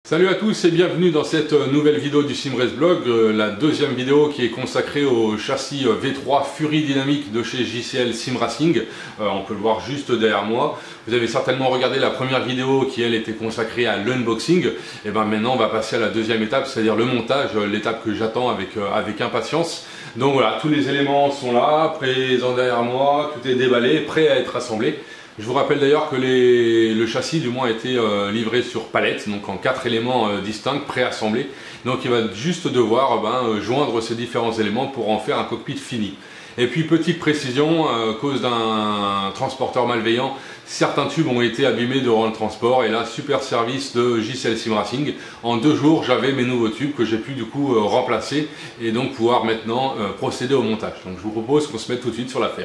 Salut à tous et bienvenue dans cette nouvelle vidéo du Simrace Blog, la deuxième vidéo qui est consacrée au châssis V3 Fury Dynamic de chez JCL Sim Racing. On peut le voir juste derrière moi. Vous avez certainement regardé la première vidéo qui elle était consacrée à l'unboxing. Et bien maintenant on va passer à la deuxième étape, c'est-à-dire le montage, l'étape que j'attends avec impatience. Donc voilà, tous les éléments sont là, présents derrière moi, tout est déballé, prêt à être assemblé. Je vous rappelle d'ailleurs que le châssis du moins a été livré sur palette, donc en 4 éléments distincts, préassemblés. Donc il va juste devoir joindre ces différents éléments pour en faire un cockpit fini. Et puis petite précision, à cause d'un transporteur malveillant, certains tubes ont été abîmés durant le transport. Et là, super service de JCL Sim Racing. En 2 jours, j'avais mes nouveaux tubes que j'ai pu du coup remplacer et donc pouvoir maintenant procéder au montage. Donc je vous propose qu'on se mette tout de suite sur l'affaire.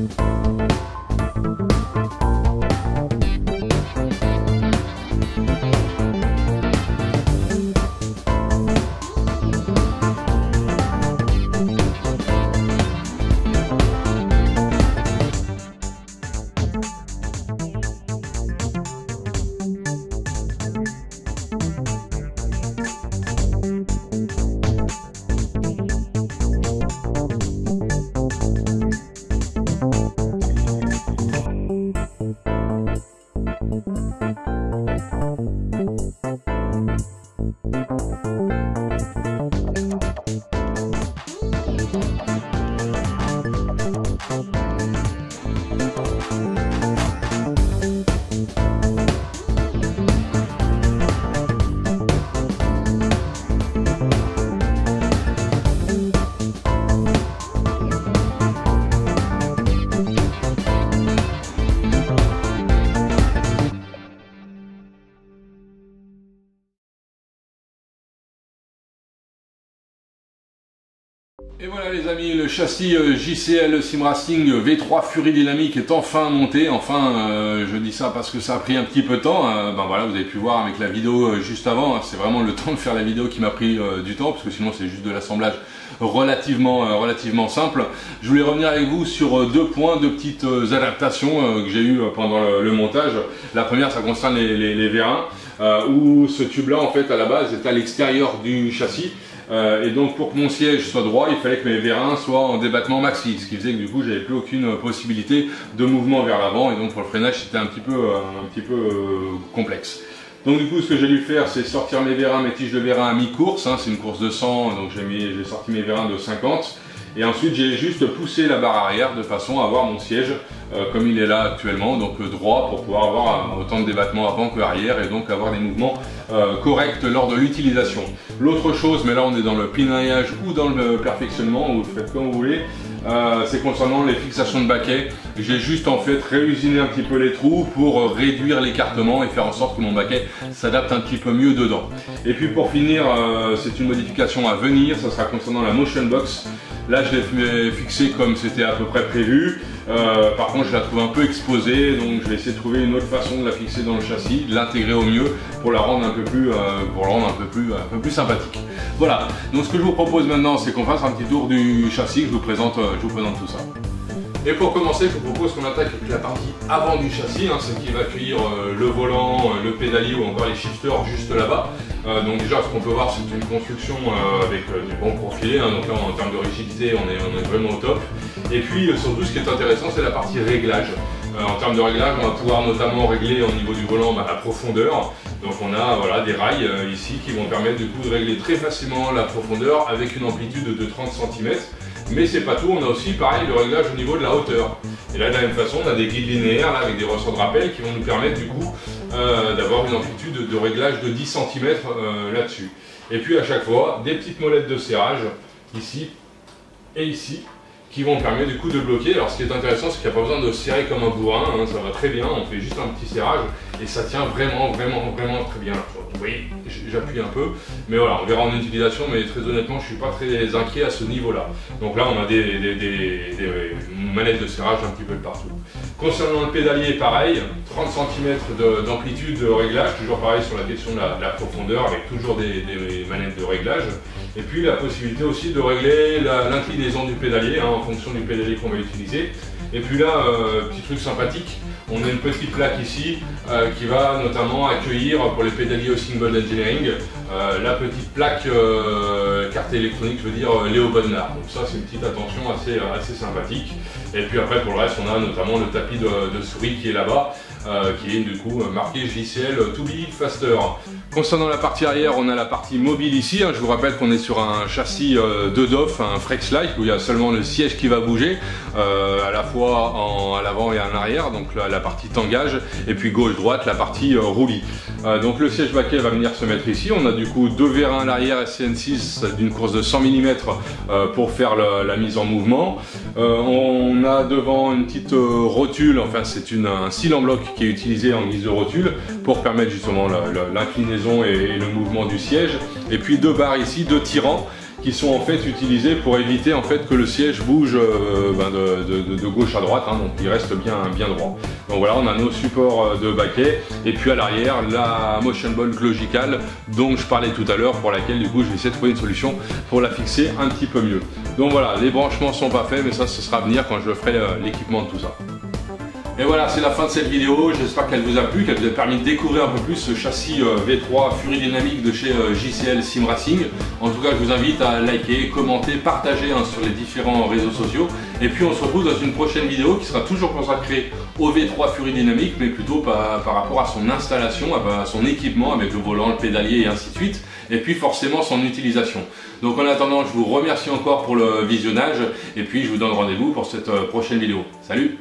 Et voilà les amis, le châssis JCL Simracing V3 Fury Dynamic est enfin monté. Enfin, je dis ça parce que ça a pris un petit peu de temps. Ben voilà, vous avez pu voir avec la vidéo juste avant. C'est vraiment le temps de faire la vidéo qui m'a pris du temps, parce que sinon c'est juste de l'assemblage relativement simple. Je voulais revenir avec vous sur deux points, deux petites adaptations que j'ai eues pendant le montage. La première, ça concerne les vérins, où ce tube là en fait à la base est à l'extérieur du châssis. Et donc pour que mon siège soit droit, il fallait que mes vérins soient en débattement maxi, ce qui faisait que du coup j'avais plus aucune possibilité de mouvement vers l'avant, et donc pour le freinage c'était un petit peu complexe. Donc du coup ce que j'ai dû faire, c'est sortir mes tiges de vérins à mi-course, hein, c'est une course de 100, donc j'ai sorti mes vérins de 50, et ensuite j'ai juste poussé la barre arrière de façon à avoir mon siège comme il est là actuellement, donc droit, pour pouvoir avoir autant de débattement avant que arrière, et donc avoir des mouvements corrects lors de l'utilisation. L'autre chose, mais là on est dans le pinaillage ou dans le perfectionnement, vous faites comme vous voulez, c'est concernant les fixations de baquet. J'ai juste en fait réusiné un petit peu les trous pour réduire l'écartement et faire en sorte que mon baquet s'adapte un petit peu mieux dedans. Et puis pour finir, c'est une modification à venir, ça sera concernant la motion box. Là je l'ai fixé comme c'était à peu près prévu. Par contre je la trouve un peu exposée, donc je vais essayer de trouver une autre façon de la fixer dans le châssis, de l'intégrer au mieux pour la rendre un peu plus sympathique. Voilà, donc ce que je vous propose maintenant, c'est qu'on fasse un petit tour du châssis, que je vous présente tout ça. Et pour commencer, je vous propose qu'on attaque avec la partie avant du châssis, hein, celle qui va accueillir le volant, le pédalier ou encore les shifters juste là-bas. Donc déjà, ce qu'on peut voir, c'est une construction avec du bon profilé, hein, donc là en termes de rigidité, on est vraiment au top. Et puis surtout, ce qui est intéressant, c'est la partie réglage. En termes de réglage, on va pouvoir notamment régler au niveau du volant la profondeur. Donc on a voilà, des rails ici qui vont permettre du coup de régler très facilement la profondeur avec une amplitude de 30 cm. Mais c'est pas tout, on a aussi pareil le réglage au niveau de la hauteur. Et là de la même façon, on a des guides linéaires là, avec des ressorts de rappel qui vont nous permettre du coup d'avoir une amplitude de réglage de 10 cm là-dessus. Et puis à chaque fois, des petites molettes de serrage ici et ici, qui vont permettre du coup de bloquer. Alors ce qui est intéressant, c'est qu'il n'y a pas besoin de serrer comme un bourrin, hein, ça va très bien, on fait juste un petit serrage et ça tient vraiment très bien. Vous voyez, j'appuie un peu, mais voilà, on verra en utilisation, mais très honnêtement, je ne suis pas très inquiet à ce niveau-là. Donc là, on a des manettes de serrage un petit peu de partout. Concernant le pédalier, pareil, 30 cm d'amplitude de réglage, toujours pareil sur la question de la profondeur, avec toujours des manettes de réglage. Et puis la possibilité aussi de régler l'inclinaison du pédalier, hein, en fonction du pédalier qu'on va utiliser. Et puis là, petit truc sympathique, on a une petite plaque ici qui va notamment accueillir pour les pédaliers au Single Engineering la petite plaque carte électronique, je veux dire Léo Bodnar. Donc ça c'est une petite attention assez sympathique. Et puis après pour le reste on a notamment le tapis de souris qui est là-bas, qui est du coup marqué JCL To Be Faster. Concernant la partie arrière, on a la partie mobile ici, hein. Je vous rappelle qu'on est sur un châssis de DOF, un Frexlite, où il y a seulement le siège qui va bouger, à la fois à l'avant et à l'arrière, donc la partie tangage, et puis gauche-droite, la partie roulis. Donc le siège baquet va venir se mettre ici, on a du coup deux vérins à l'arrière SCN6 d'une course de 100 mm pour faire la mise en mouvement. On a devant une petite rotule, enfin c'est un cil en bloc qui est utilisé en guise de rotule pour permettre justement l'inclinaison et le mouvement du siège. Et puis deux barres ici, deux tirants qui sont en fait utilisés pour éviter en fait que le siège bouge de gauche à droite, hein, donc il reste bien droit. Donc voilà, on a nos supports de baquet et puis à l'arrière la motion block logicale dont je parlais tout à l'heure, pour laquelle du coup je vais essayer de trouver une solution pour la fixer un petit peu mieux. Donc voilà, les branchements sont pas faits, mais ça ce sera à venir quand je ferai l'équipement de tout ça. Et voilà, c'est la fin de cette vidéo. J'espère qu'elle vous a plu, qu'elle vous a permis de découvrir un peu plus ce châssis V3 Fury Dynamic de chez JCL Sim Racing. En tout cas, je vous invite à liker, commenter, partager sur les différents réseaux sociaux. Et puis on se retrouve dans une prochaine vidéo qui sera toujours consacrée au V3 Fury Dynamic, mais plutôt par rapport à son installation, à son équipement avec le volant, le pédalier et ainsi de suite. Et puis forcément son utilisation. Donc en attendant, je vous remercie encore pour le visionnage. Et puis je vous donne rendez-vous pour cette prochaine vidéo. Salut!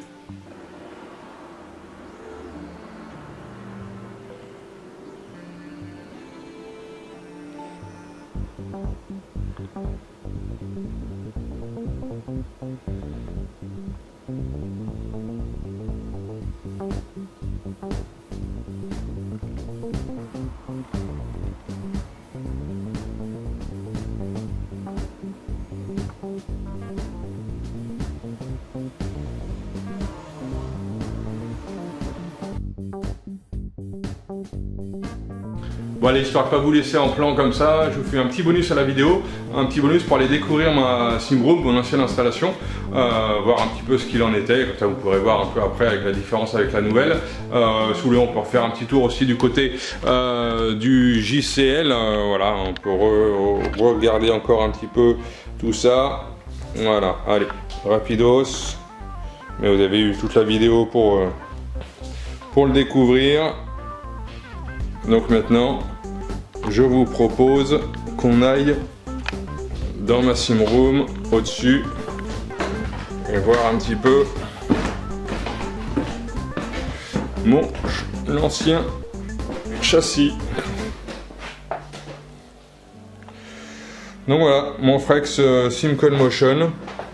Bon allez, histoire de ne pas vous laisser en plan comme ça, je vous fais un petit bonus à la vidéo, un petit bonus pour aller découvrir ma SimRoom, mon ancienne installation, voir un petit peu ce qu'il en était, comme ça vous pourrez voir un peu après avec la différence avec la nouvelle. Si vous voulez, on peut refaire un petit tour aussi du côté du JCL, voilà, on peut regarder encore un petit peu tout ça. Voilà, allez, rapidos, mais vous avez eu toute la vidéo pour le découvrir. Donc maintenant, je vous propose qu'on aille dans ma SimRoom au-dessus et voir un petit peu l'ancien châssis. Donc voilà, mon Frex SimCon Motion.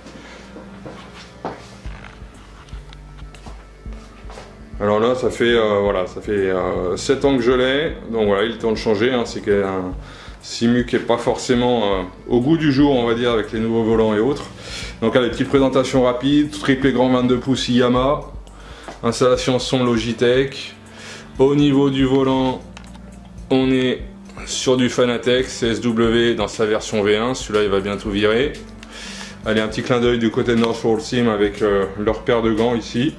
Alors là, ça fait 7 ans que je l'ai, donc voilà, il est temps de changer, hein. C'est un Simu qui n'est pas forcément au goût du jour, on va dire, avec les nouveaux volants et autres. Donc là, les petites présentations rapides, triple écran 22 pouces Yamaha, installation son Logitech. Au niveau du volant, on est sur du Fanatec CSW dans sa version V1, celui-là il va bientôt virer. Allez, un petit clin d'œil du côté de Northvolt Sim avec leur paire de gants ici.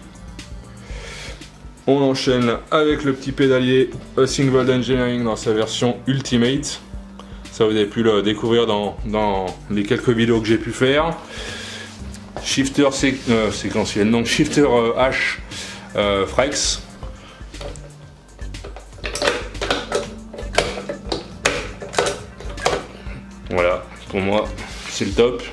On enchaîne avec le petit pédalier Singvold Engineering dans sa version Ultimate. Ça vous avez pu le découvrir dans les quelques vidéos que j'ai pu faire. Shifter séquentiel, donc Shifter H Frex. Voilà, pour moi c'est le top.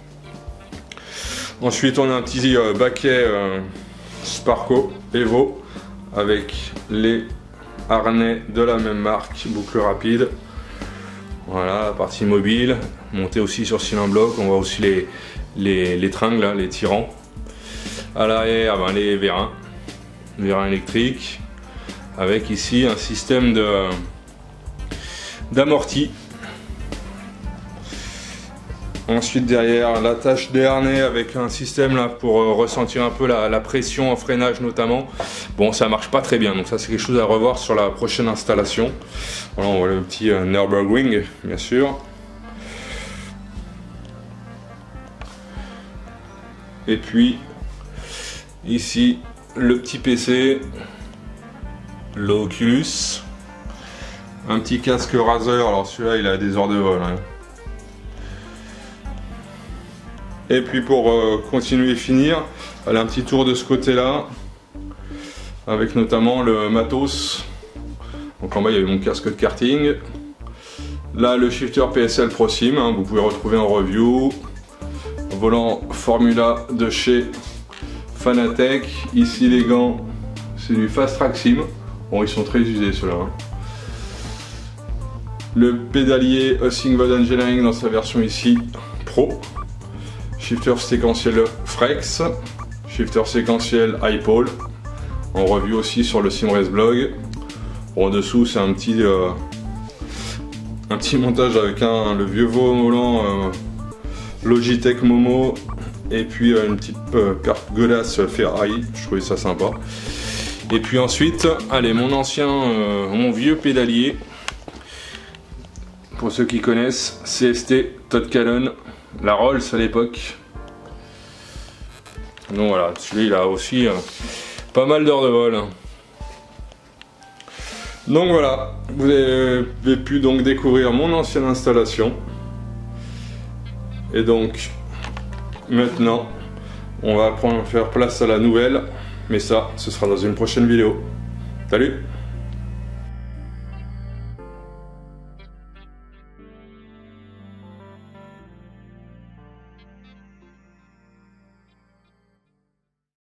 Ensuite on a un petit baquet Sparco Evo avec les harnais de la même marque, boucle rapide. Voilà, la partie mobile, montée aussi sur cylindre bloc. On voit aussi les tringles, là, les tirants. À l'arrière, les vérins électriques, avec ici un système d'amorti. Ensuite derrière, l'attache des harnais avec un système là pour ressentir un peu la pression en freinage notamment. Bon, ça marche pas très bien, donc ça c'est quelque chose à revoir sur la prochaine installation. Voilà, on voit le petit Nürburgring bien sûr. Et puis ici le petit PC, l'Oculus, un petit casque Razer. Alors celui-là il a des heures de vol, hein. Et puis pour continuer et finir, allez, un petit tour de ce côté là avec notamment le matos. Donc en bas il y avait mon casque de karting, là le shifter PSL Pro Sim, hein, vous pouvez retrouver en review, volant Formula de chez Fanatec. Ici les gants, c'est du Fast Track Sim, bon ils sont très usés ceux-là, hein. Le pédalier Singvold Engineering dans sa version ici Pro. Shifter séquentiel Frex, shifter séquentiel iPole, en revue aussi sur le SimRace blog. Bon, en dessous c'est un petit un petit montage avec le vieux volant Logitech Momo et puis une petite carte Godas Ferrari, je trouvais ça sympa. Et puis ensuite, allez, mon vieux pédalier, pour ceux qui connaissent, CST Todd Callan, la Rolls à l'époque. Donc voilà, celui-là il a aussi pas mal d'heures de vol. Donc voilà, vous avez pu donc découvrir mon ancienne installation. Et donc maintenant on va faire place à la nouvelle, mais ça ce sera dans une prochaine vidéo. Salut!